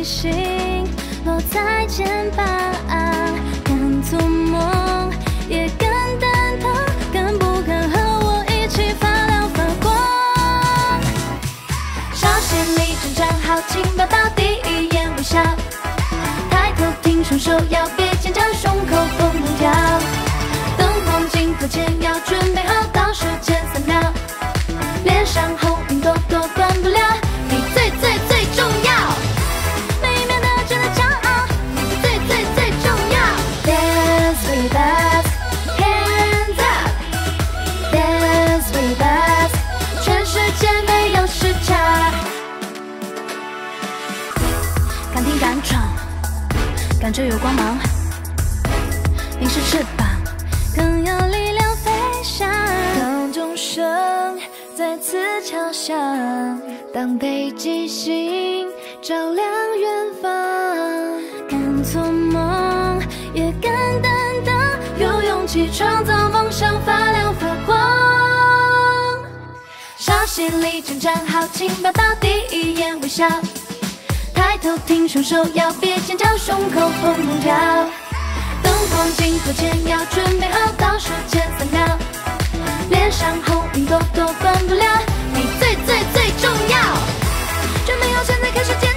心落在肩膀，敢做梦，也敢担当，敢不敢和我一起发亮发光？稍息立正站好，请抱到第一眼微笑，抬头挺双手要别尖叫，胸口砰砰跳。灯光镜头前要准备好，倒数前3秒，脸上红晕朵朵管不了，你最重要，每一秒都值得骄傲，你最重要。Dance with us, hands up. Dance with us， 全世界没有时差。敢拼敢闯，感觉有光芒，凝视翅膀，更有力量飞翔。当钟声再次敲响，当北极星照亮远方，敢做梦，也敢担当，有勇气创造梦想，发亮发光。稍息立正站好，请抱到第一眼微笑，抬头挺双手要别尖叫，胸口砰砰跳。灯光镜头前要准备好，倒数前3秒，脸上红晕朵朵管不了，你最重要。准备好，现在开始。